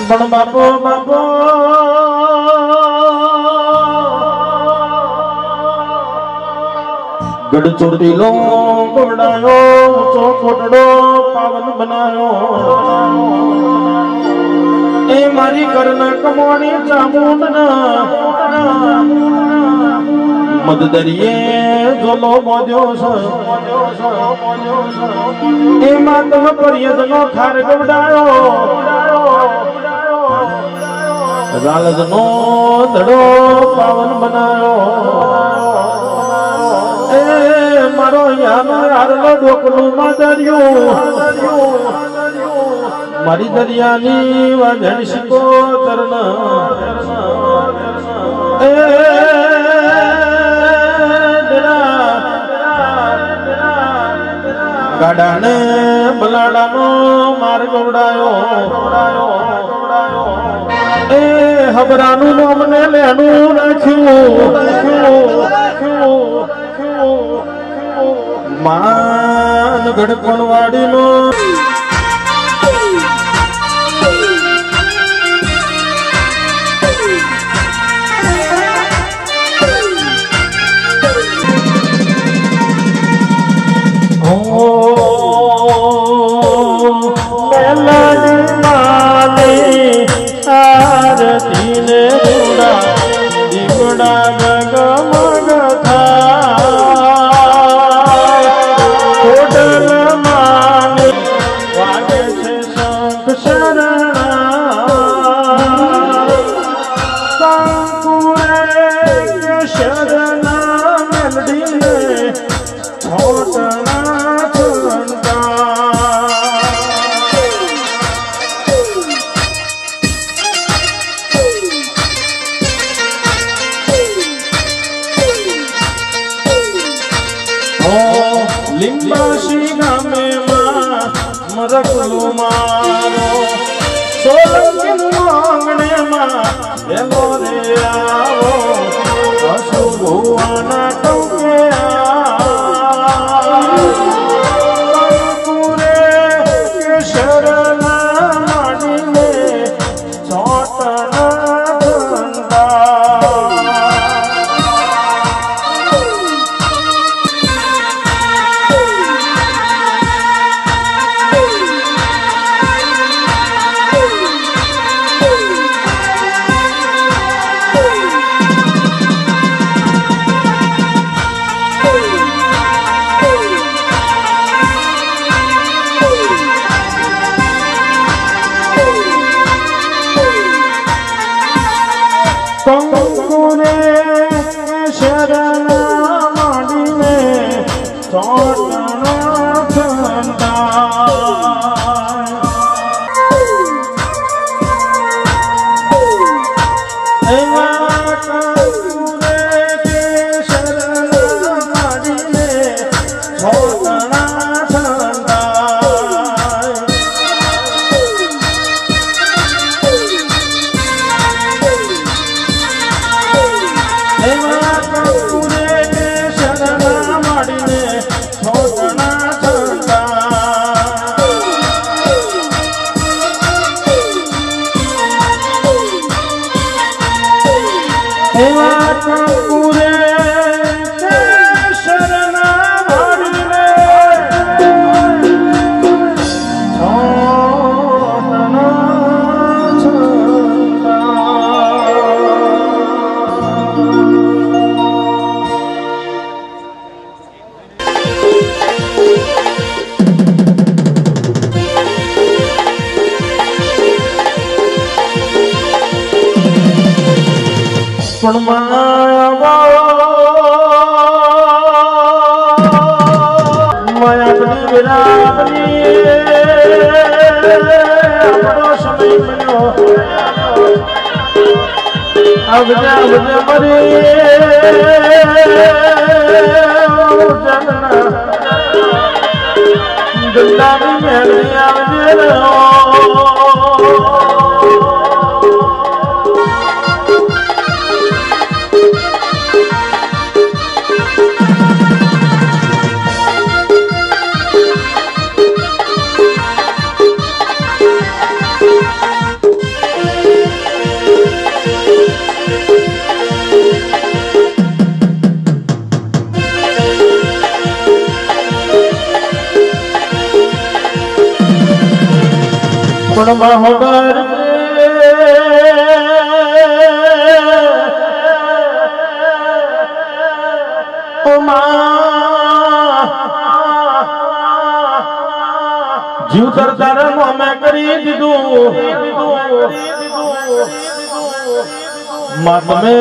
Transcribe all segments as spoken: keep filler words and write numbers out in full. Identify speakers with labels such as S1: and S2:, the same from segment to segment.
S1: પણ બાપો બાપો ગઢ ચોટીલો ગોડાયો ચોકોટડો પાવન બનાયો એ મારી કરના કમોણી ચામુંડના મદદરિયે જોલો મોદ્યો છે એ માતમ પરિયદનો ખાર ગવડાયો રાલજનો દડો પાવન બનાયો એ મારો યાનો હારલો ડોકલું માદર્યું મારી દરિયાની વાજણ શીખો તરના એ ગાડાને બલાડાનો માર્ગ ઉડાયો એ હબરાનું નામ ને લેણું નાખ્યું માન ગઢપણ વાડીનો लिंबाशी गामे मां मरकलू मारो सोलंकिन मांगने मां वेलो रे आवो असु भुवाना टोके पूरे के शरणा माडीने छोटना कंकुरे शरण माडीने छोटना छंदा कंकुरे के शरण माडीने छोटना छंदा પણ માયાવની વિરામની આપણો સમય બન્યો આવજે આવજે મરી દુલાની મેળવી આવજે પણ મહોબર જીવ તરતાર મોમે કરી દીધું મત મે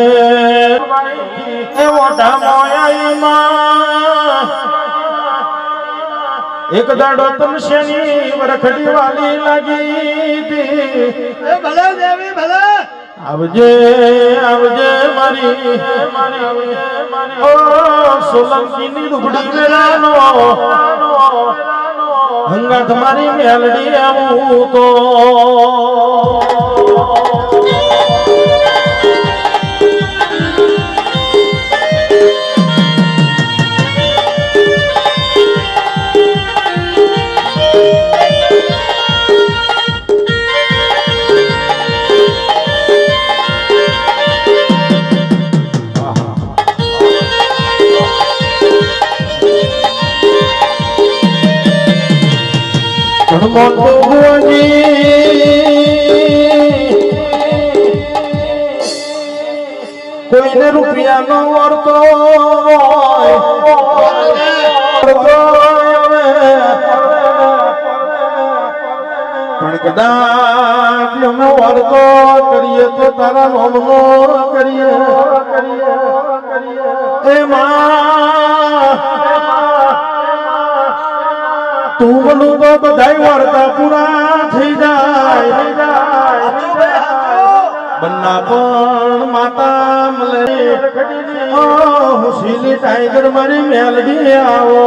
S1: એવો ધામોયામાં એક દાડો તમશેની વરખડી વાલી લાગી હતી
S2: એ ભલે દેવી ભલે
S1: આવજે આવજે મારી મારી ઓ સોલંકીની દુબડી વેરાનો હંગાત મારી મેલડી આવું તો કોઈને રૂપિયા નો વર્તો પણ કદાચ અમે વર્તો કરીએ તો તારા નોમનો કરીએ એમાં તું બોલું તો બધા વાર્તા પૂરા થઈ જાય બન્ના પણ માતા મલે હુશીલી ટાઈગર મારી મેલડી આવો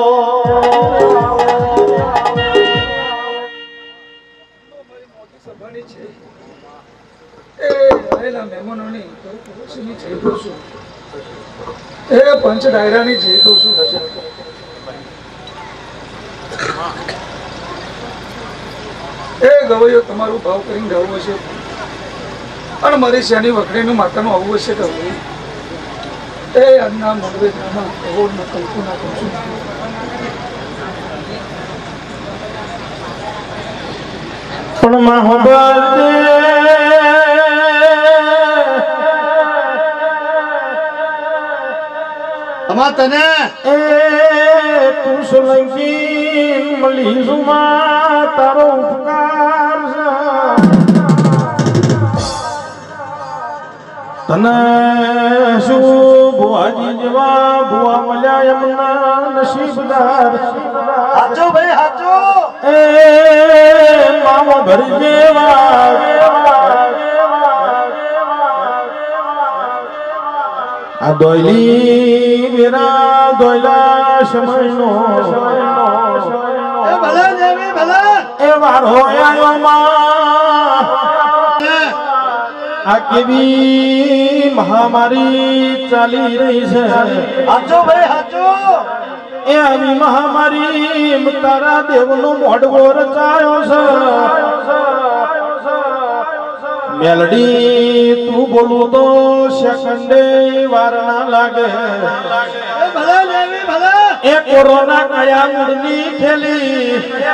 S2: એ પંચ ડાયરાની જય કહું છું એ ગવૈયો તમારું ભાવ કરીને ગાવું હશે અને મારી શેની વખડીનું માતાનું આવવું હશે કે એ આજના મોડવે ધ્યાનમાં અવોડમાં કલ્પના કરું છું
S1: પણ મહોબર
S2: અમા તને
S1: એ તું સોલંકી મળી સુમા તારો ઉપકાર તને શું ભુવાજી જેવા ભુવા મળ્યા એમના નસીબદાર
S2: હાચો ભાઈ હાચો
S1: એ મામો ભર જેવા આ દોયલી વેરા દોયલા સમયનો
S2: એ ભલે દેવી ભલે
S1: એ વારો આયો માં આ કેવી મહામારી ચાલી રહી છે
S2: હાચો ભાઈ હાચો
S1: એ આવી મહામારી તારા દેવનો મોઢવો રચાયો છે મેલડી તું બોલું તો સેકન્ડે વાર ના લાગે
S2: એ ભલે દેવી ભલે
S1: એ કોરોના કયા મૂળની થેલી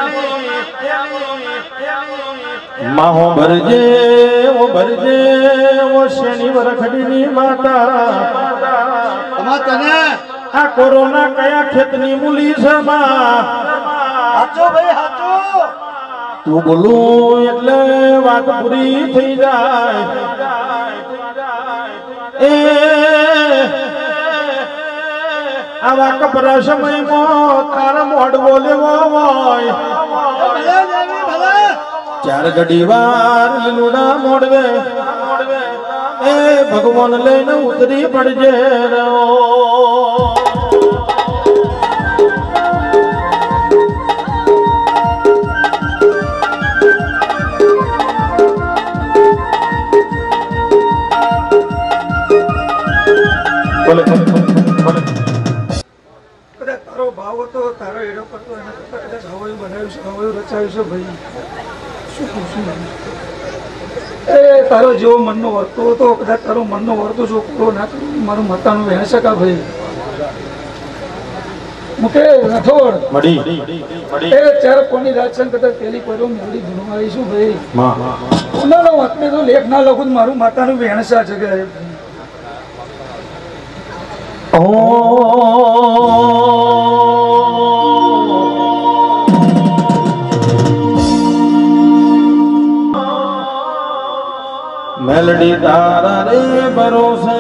S1: માહો ભરજે ઓ ભરજે ઓ શેની વરખડીની માતા
S2: અમા તને
S1: આ કોરોના કયા ખેતની મૂલી છે માં
S2: હાચો ભાઈ હાચો
S1: તું બોલું એટલે વાત પૂરી થઈ જાય એ આવા કપરા સમયમાં તારા મોઢવો લેવો હોય ચાર ઘડી વાર લીલુડા મોડવે એ ભગવાન લઈને ઉતરી પડજે રો
S2: તારો ભાવ હતો તારો એડો કરતો એના કરતા કદાચ હવાયું બનાવ્યું છે હવાયું રચાયું છે ભાઈ શું કહું છું એ તારો જેવો મનનો વર્તો હતો કદાચ તારો મનનો વર્તો જો પૂરો ના કરું મારું મતાનું વહેણ શકા ભાઈ મુકે રથોડ
S1: મડી
S2: એ ચાર કોની રાજસન કદર પેલી કોરો મેળી ભણવાઈ શું ભાઈ
S1: માં
S2: કોનાનો વાતને તો લેખ ના લખું તો મારું માતાનું વેણસા છે કે
S1: ઓ મેલડી તારા રે ભરોસે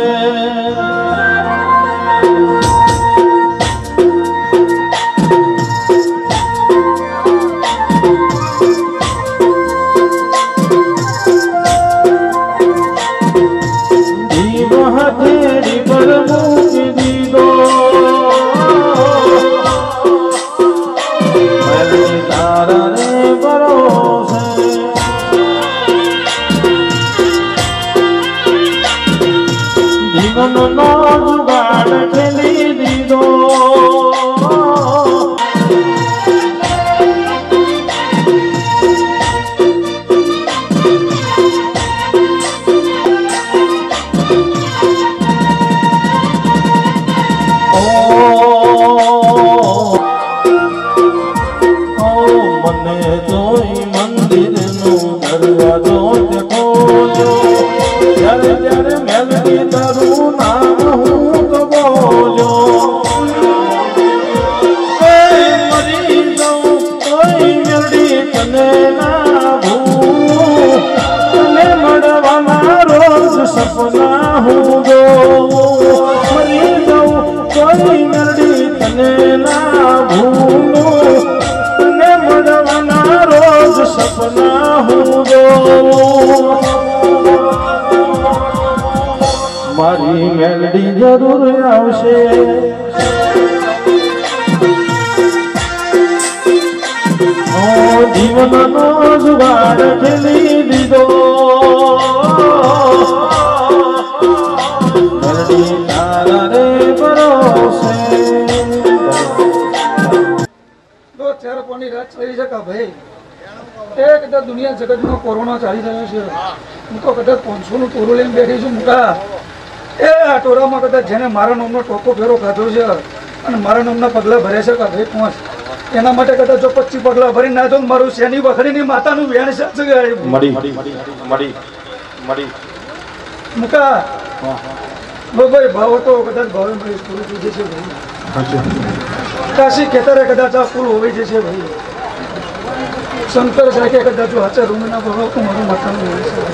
S1: મારી મેલડી જરૂર આવશે ઓ જીવનનો જુગાડ ખેલી દીધો મેલડી તારા રે ભરોસે
S2: તો ચાર કોની રાત ચાલી શકા ભાઈ એ કદાચ દુનિયા જગતમાં કોરોના ચાલી રહ્યો છે હું તો કદાચ પાંચસો નું ટોરું લઈને બેઠી છું મુકા એ આ ટોરામાં કદાચ જેને મારા નામનો ટોકો ફેરો ખાધો છે અને મારા નામના પગલા ભર્યા છે ભાઈ પાંચ એના માટે કદાચ જો પચીસ પગલા ભરી ના તો મારું શેની વખડીની માતાનું વેણ છે
S1: મડી મડી મડી
S2: મુકા ભાઈ ભાવ તો કદાચ ભાવે મળી પૂરું થઈ જશે ભાઈ કાશી ખેતરે કદાચ આ ફૂલ હોવી જશે ભાઈ શંકર સાહેબ કદાચ હાચા રૂમના ભાવ તો મારું માતાનું વેણ છે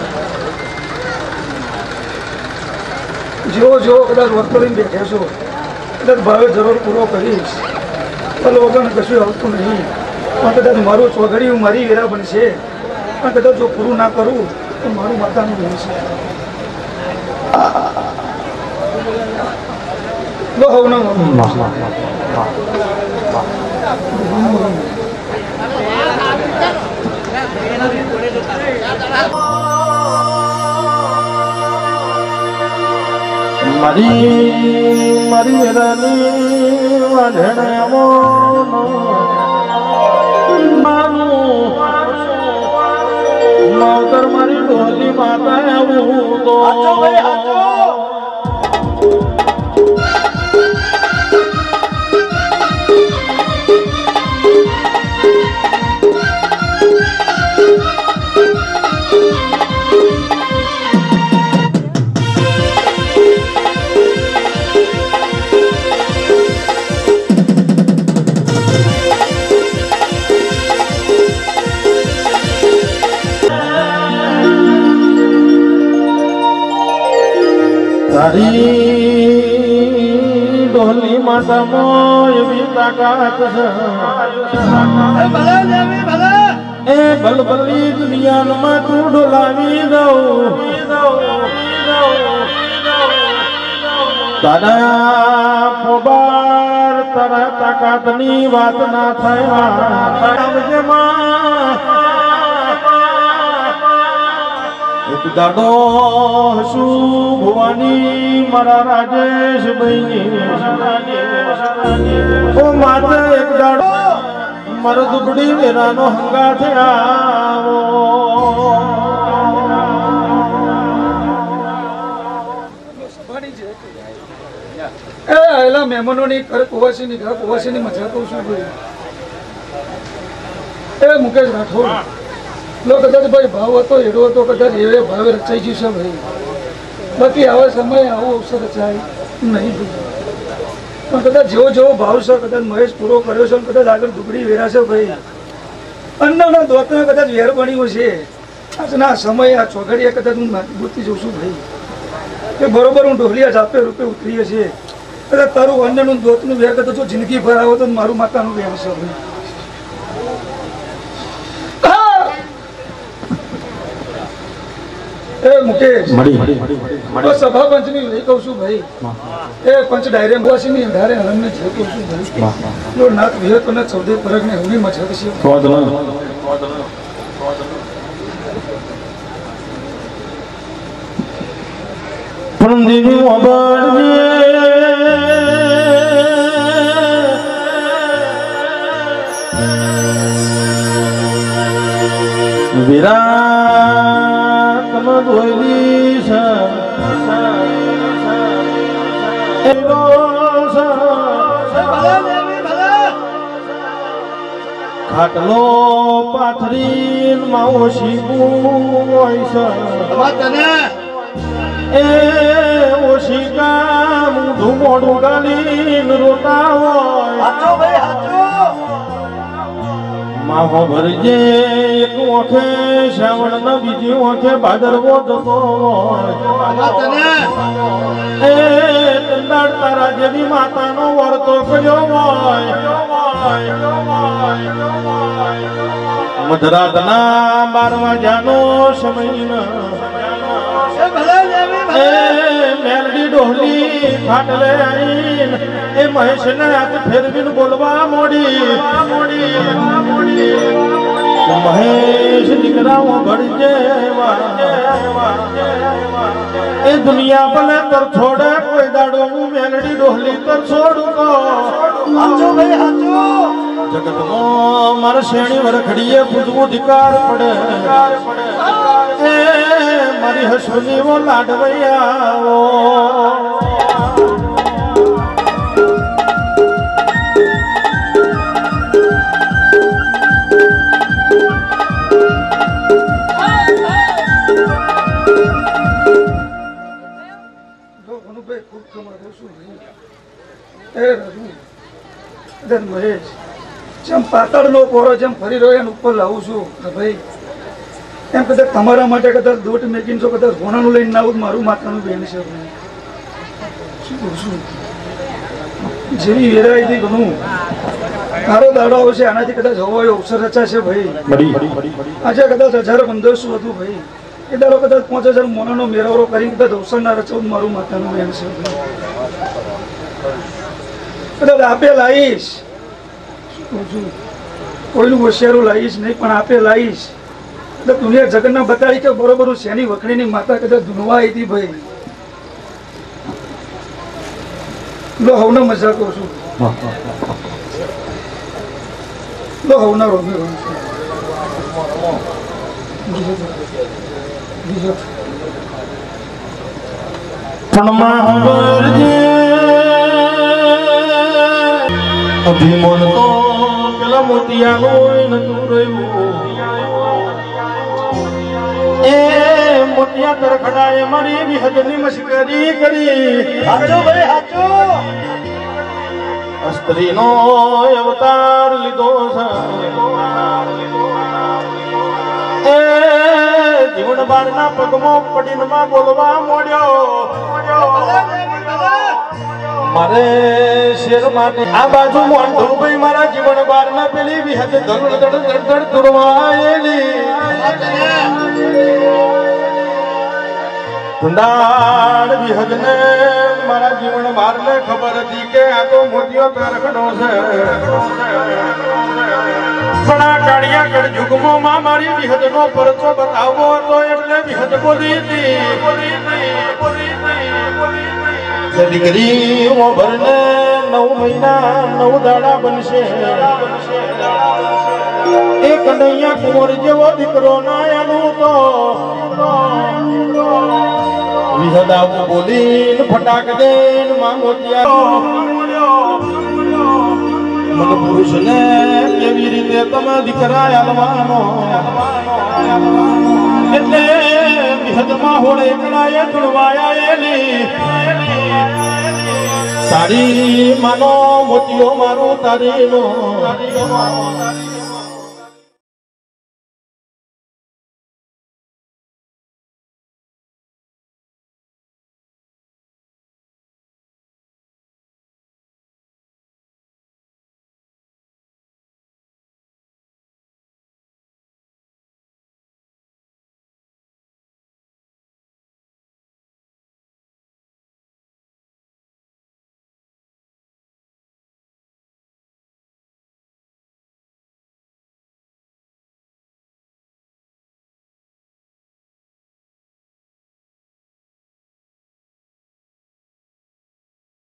S2: જેવો જેવો કદાચ વર્ક કરીને બેઠે છો કદાચ ભાવે જરૂર પૂરો કરીશ ભલે વગર કશું આવતું નહીં પણ કદાચ મારું ચોઘડિયું મારી વેરા બનશે પણ કદાચ જો પૂરું ના કરું તો મારું માતાનું બનશે બહુ ના
S1: મારી મારી વેરાની વાઢણે માવતર મારી ઢોલી માતા આવું તો તારી ડોલી માતામાં એવી તાકાત છે એ બલબલી દુનિયામાં તું ડોલાવી દઉં તારા પોબાર તારા તાકાતની વાત ના થાય એક દાડો હસું ભવાની મારા રાજેશ ભાઈ ઓ માતે એક દાડો મારો દુબડી વેરાનો હંગા થયા
S2: એ એલા ઘરના મહેમાનોની ઘર કુવાસીની ઘર કુવાસીની મજા કહું છું ભાઈ એ મુકેશ રાઠોડ લો કદાચ ભાઈ ભાવ હતો એડો હતો કદાચ એવે ભાવે રચાઈ ગયું છે ભાઈ બાકી આવા સમયે આવો અવસર રચાય નહીં પણ કદાચ જેવો જેવો ભાવ છે કદાચ મહેશ પૂરો કર્યો છે કદાચ આગળ દુબળી વેરા છે ભાઈ અન્નના દોતના કદાચ વેર બન્યું છે આજના સમયે આ ચોઘડિયા કદાચ હું મજબૂતી જોઉં છું ભાઈ કે બરોબર હું ઢોલિયા જાપે રૂપે ઉતરીએ છીએ કદાચ તારું અન્નનું દોતનું વેર કદાચ જો જિંદગી ભર આવો તો મારું માતાનું વેર છે ભાઈ એ મુકેશ સભા પંચની લઈ કહું છું ભાઈ એ પંચ ડાયરે વાસીની ધારે હરમને જે કહું છું ભાઈ લો નાથ વિહત અને ચૌદે પરગને હમણી મજા છે
S1: પણ દીદી મોબાઈલ વિરાટ ધોઈલી છે ખાટલો પાથરી માઓશી હોય છે એ ઓશિકા મૂઢું મોઢું ગાલીને રોતા હોય માહો ભરજે એક ઓખે શ્રાવણ ના બીજી ઓખે ભાદરવો જતો હોય એ ચંદાડ તારા જેવી માતાનો વર્તો કર્યો હોય મધરાતના બાર વાગ્યાનો સમય મેલડી ડોહલી ફાટલે આવીને એ મહેશ ને હાથ ફેરવીને બોલવા મોડી મહેશ દીકરાઓ ભળજે એ દુનિયા ભલે તર છોડે કોઈ દાડો હું મેલડી ડોહલી તર છોડું તો જગત નો મારા શેણી વરખડીએ પૂજવું ધિકાર પડે એ મારી હસુની વો લાડવૈયાઓ
S2: મહેશ જેમ પાતળ નો પોરો જેમ ફરી રહ્યો એને ઉપર લાવું છું ભાઈ એમ કદાચ તમારા માટે કદાચ દોટ મેકીને છો કદાચ હોનાનું લઈને ના આવું મારું માતાનું બેન છે શું કહું છું જેવી વેરાઈ હતી ઘણું મારો દાડો આવશે આનાથી કદાચ હવો અવસર રચાશે ભાઈ આજે કદાચ હજાર પંદરસો હતું ભાઈ એ દાડો કદાચ પાંચ હજાર મોનાનો મેળાવરો કરી કદાચ અવસર ના રચાવું મારું માતાનું બેન છે કદાચ આપે લાવીશ કોઈનું હોશિયારું લાવીશ નહીં પણ આપે લાવીશ એટલે દુનિયા જગતના બતાડી કે બરોબર હું શેની વખણીની માતા કદાચ ધૂનવા આવી હતી ભાઈ લો હવનો મજા કહું છું લો હવના રોમે રોમ છું બીજો અભિમન તો પેલા મોતિયાનું નતું રહ્યું એ મોતિયા તરખડાએ મારી વિહદની મશ્કરી કરી હાચો ભાઈ હાચો સ્ત્રીનો અવતાર લીધો છે એ જીવન બારના પગમાં પડીને માં બોલવા મોડ્યો મારે શેર માને આ બાજુ મોંઢું ભાઈ મારા જીવન બાર ના પેલી વિહદ ધડ ધડ ધડ દુરવાયેલી ધુંડાળ વિહદ ને મારા જીવન બાર ને ખબર હતી કે આ તો મોતિયો તરખડો છે પણ આ કાળિયા ગઢ યુગમાં મારી વિહદ નો પરચો બતાવવો હતો એટલે વિહદ બોલી હતી દીકરી ભરને નવ મહિના નવ દાડા બનશે એ કનૈયા કુંવર જેવો દીકરો ના એનું તો વિહદ આવું બોલીને ફટાક દઈને માં મોતિયા
S1: મન પુરુષને કેવી રીતે તમે દીકરા આલવાનો એટલે વિહદમાં હોળે એકલાએ ધૂળવાયા એલી તારી માનો મોતીઓ મારું તારી નો